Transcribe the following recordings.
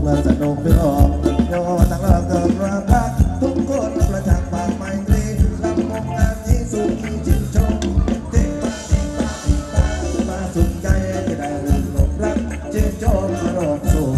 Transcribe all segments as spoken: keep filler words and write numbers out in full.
และสนุกพี่น้องโยทั้งเราเกิดรักรักทุกคนประจักษ์ปากไมตรีลำวงงานที่สุขีจินชมเด็กป้าเด็กป้าเด็กป้ามาสุขใจที่ได้ลืมหลงรักจินชมอารมณ์สุข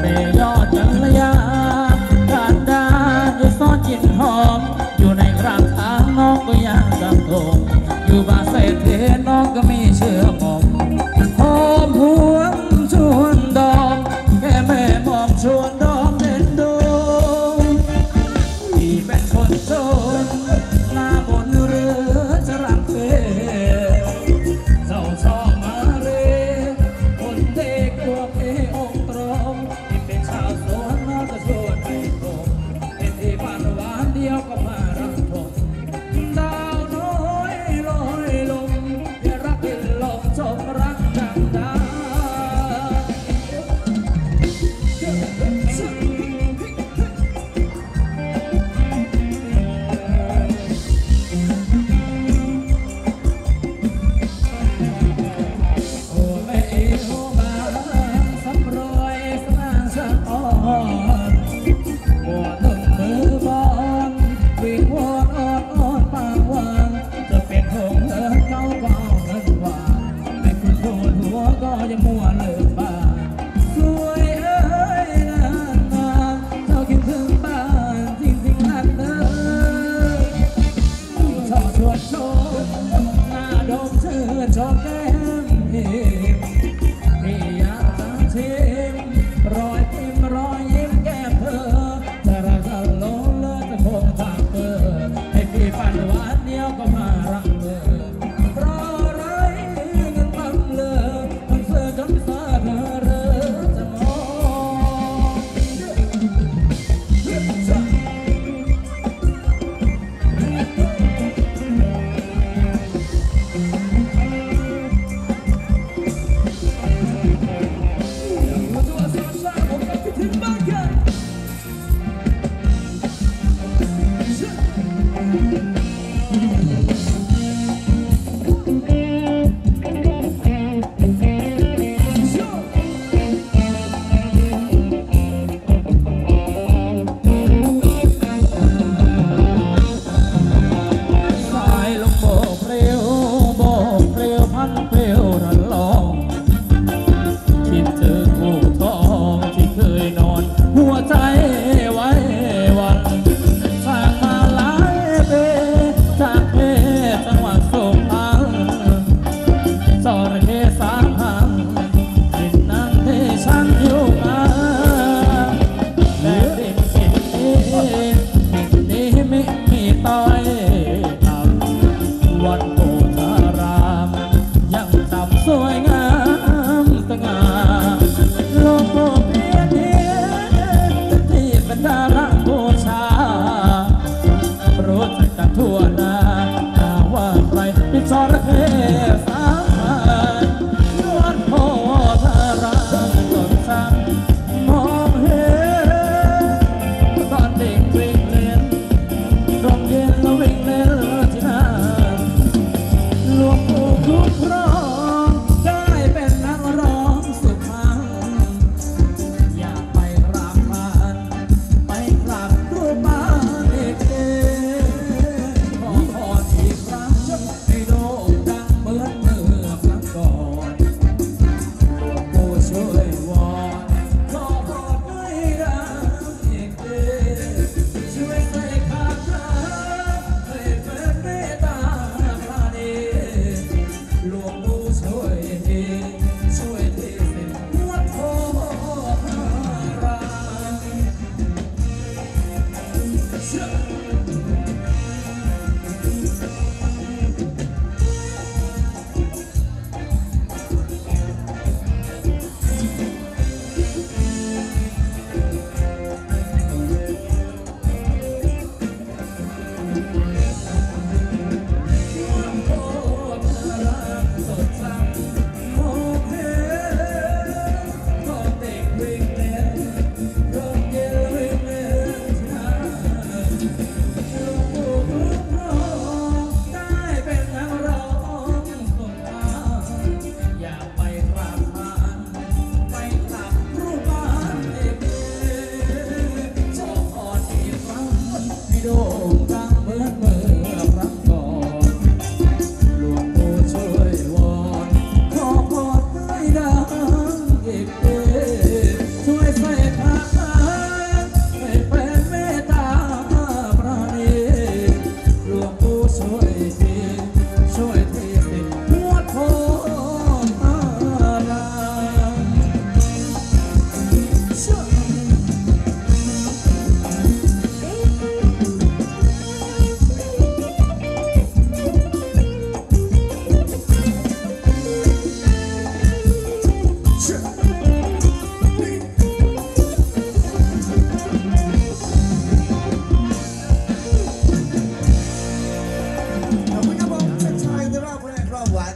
หอมอยู่ในครั้งน้องก็ยังดังโตอยู่บ้านเศรษฐีน้องก็มีเชื่อมองหอมหวงชวนดองแค่แม่มองชวนดองเด่นดงที่เป็นคนจนหน้าบนเรือจะรักเฟ่เจ้าชอบมาเรคนเด็กตัวเอองตรงที่เป็นชาวสวนน้องก็ชวนให้ตรงเป็นที่บ้านหวานเดียวก็มารักผมดาวน้อยลอยลงอย่ารักกินลมชมรักจังดาโอ้แม่เอ๋โอ้บางสำรวยสร้างสะอ่อนบัวตึงมือบอนวิงวอนอ่อนอ่อนปากหวานจะเป็นหงเหินเก้าก็เอาเงินหวานไม่คุณโดนหัวก็ยังมัวเลิกบ้านสวยเอ้ยนานนานเธอคิดถึงบ้านจริงจริงนักเด้อชอบชวนชมหน้าดมชื่นชอบแก้มเอ็มที่อยากจะชิมรอยยิ้มรอยยิ้มแก้มเธอจะรักจะหลงเลิศจะคงทางเบอร์ให้พี่ฝันหวานเดียวก็มารักเบอร์เพราะไรเงินพันเลยมันเสือจนสาเธอเรอจะมองตัวสาวสาวผมก็คิดถึงบ้านกัน Thank you.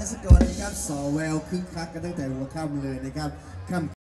กสิกรนะครับสอแววคึกคักกันตั้งแต่หัวค่ำเลยนะครับค่ำ